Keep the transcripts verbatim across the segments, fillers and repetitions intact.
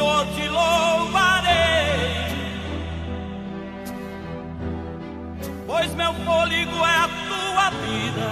Senhor, te louvarei, pois meu fôlego é a tua vida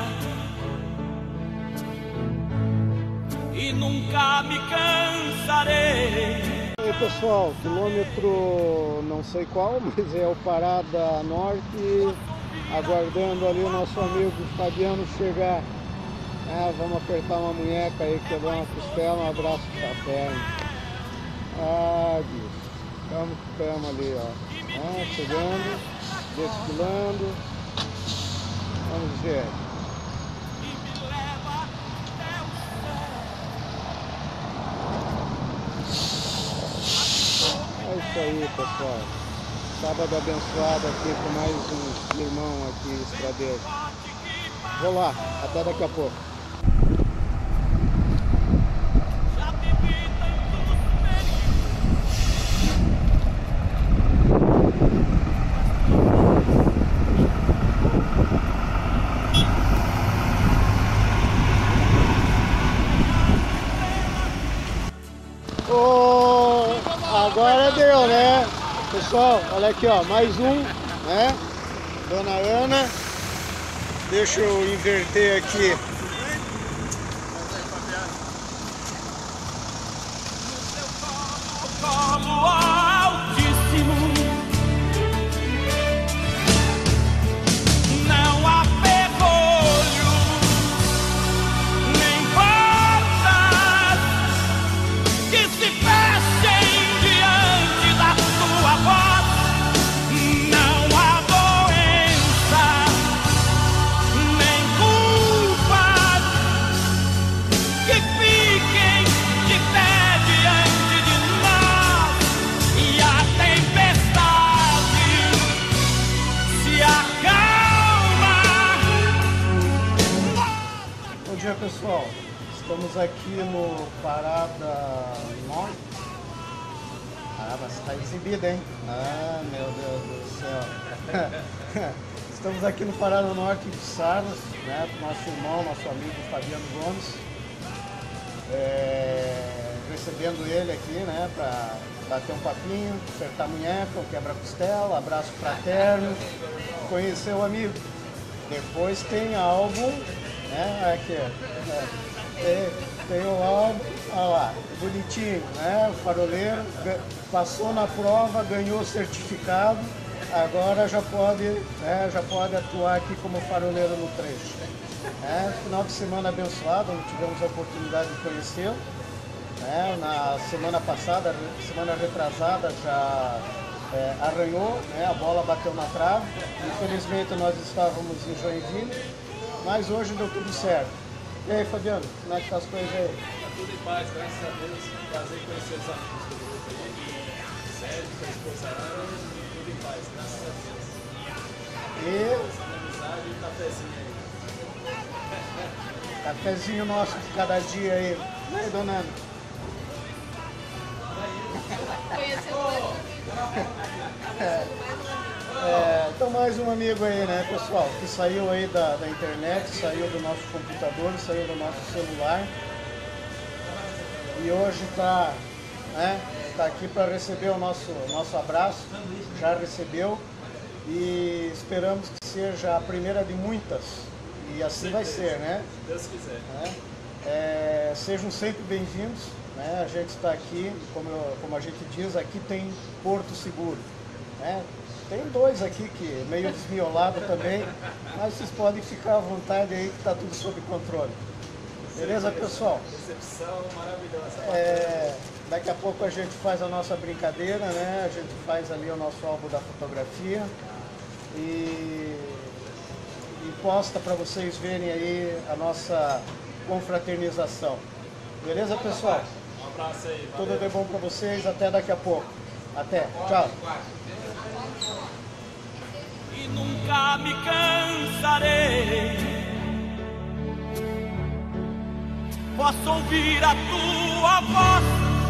e nunca me cansarei. E aí pessoal, quilômetro não sei qual, mas é o Parada Norte, aguardando ali o nosso amigo Fabiano chegar. É, vamos apertar uma munheca aí, quebrar uma costela, um abraço fraterno. Ah, bicho, estamos que estamos ali, ó. É, chegando, desfilando. Vamos ver. É isso aí, pessoal. Sábado abençoado aqui com mais um irmão aqui, estradeiro. Vou lá, até daqui a pouco. Oh, agora deu, né? Pessoal, olha aqui, ó, mais um, né? Dona Ana. Deixa eu inverter aqui. Colo altíssimo, não há ferrolho, nem portas que se fechem diante da tua voz. Não há doença, nem culpas que fiquem de pé diante de nós. E a tempestade se acalma. Bom dia, pessoal. Estamos aqui no Parada Norte. Ah, mas está exibida, hein? Ah, meu Deus do céu. Estamos aqui no Parada Norte de Sarnas, né? Com nosso irmão, nosso amigo Fabiano Gomes. É, recebendo ele aqui, né? Para bater um papinho, acertar a munheca, um quebra-costela, abraço fraterno, conhecer o amigo. Depois tem álbum, né? Aqui, é, tem, tem o álbum, olha lá, bonitinho, né? O faroleiro passou na prova, ganhou o certificado, agora já pode, né, já pode atuar aqui como faroleiro no trecho. É, final de semana abençoado, onde tivemos a oportunidade de conhecê-lo. É, na semana passada, semana retrasada, já é, arranhou, né, a bola bateu na trave. Infelizmente nós estávamos em Joinville, mas hoje deu tudo certo. E aí, Fabiano, como é que tá as coisas aí? Tá tudo em paz, graças a Deus. Prazer em conhecer os amigos do grupo aí. Sérgio, com a esposa Ana, tudo em paz, graças a Deus. E Essa amizade e um cafezinho aí. cafezinho nosso de cada dia aí. E aí, dona Ana? É, é, então mais um amigo aí, né, pessoal, que saiu aí da, da internet, saiu do nosso computador, saiu do nosso celular e hoje está, né, tá aqui para receber o nosso, nosso abraço, já recebeu e esperamos que seja a primeira de muitas e assim vai ser, né? Se Deus quiser. É, é, sejam sempre bem-vindos, né? A gente está aqui, como, eu, como a gente diz, aqui tem Porto Seguro, né? Tem dois aqui que meio desmiolado também, mas vocês podem ficar à vontade aí que está tudo sob controle. Beleza, pessoal? Recepção maravilhosa. É, daqui a pouco a gente faz a nossa brincadeira, né? A gente faz ali o nosso álbum da fotografia e, e posta para vocês verem aí a nossa confraternização. Beleza, pessoal? Um abraço aí. Tudo de bom para vocês, até daqui a pouco. Até, tchau. E nunca me cansarei. Posso ouvir a tua voz,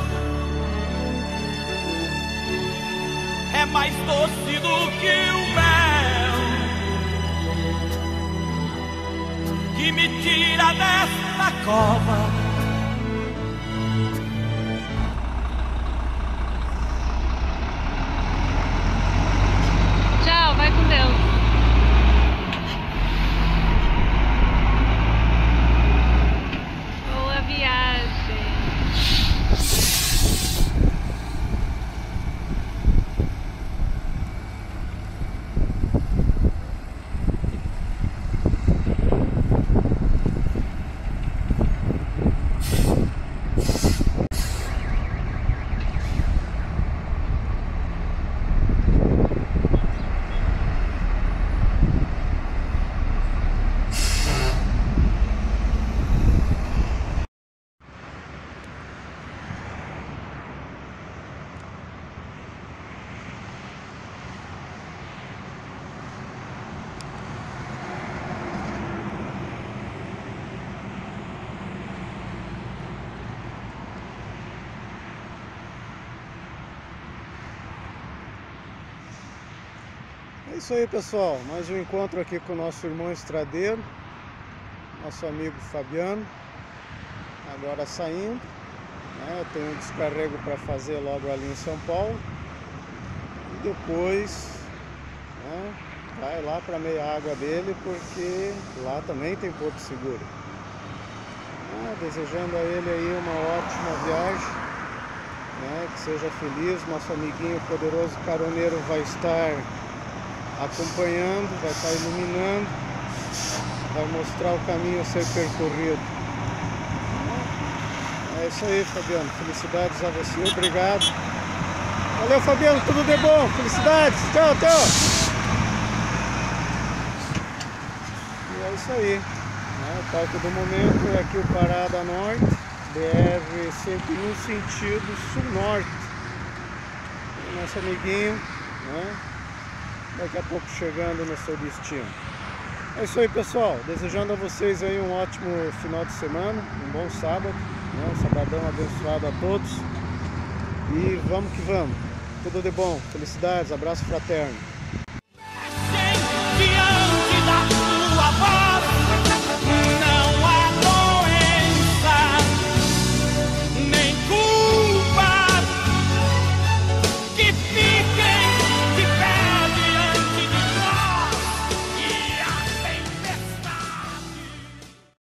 é mais doce do que o mel que me tira desta cova. É isso aí, pessoal, mais um encontro aqui com o nosso irmão estradeiro, nosso amigo Fabiano, agora saindo, né? Eu tenho um descarrego para fazer logo ali em São Paulo e depois, né, vai lá para a meia água dele, porque lá também tem Porto Seguro. Ah, desejando a ele aí uma ótima viagem, né, que seja feliz. Nosso amiguinho poderoso caroneiro vai estar acompanhando, vai estar iluminando, vai mostrar o caminho a ser percorrido. É isso aí, Fabiano, felicidades a você, obrigado. Valeu, Fabiano, tudo de bom, felicidades, tchau, tchau. E é isso aí, né? O palco do momento é aqui o Parada Norte, B R cento e um, sentido sul-norte. Nosso amiguinho, né? Daqui a pouco chegando no seu destino. É isso aí, pessoal, desejando a vocês aí um ótimo final de semana, um bom sábado, né? Um sabadão abençoado a todos. E vamos que vamos, tudo de bom, felicidades, abraço fraterno.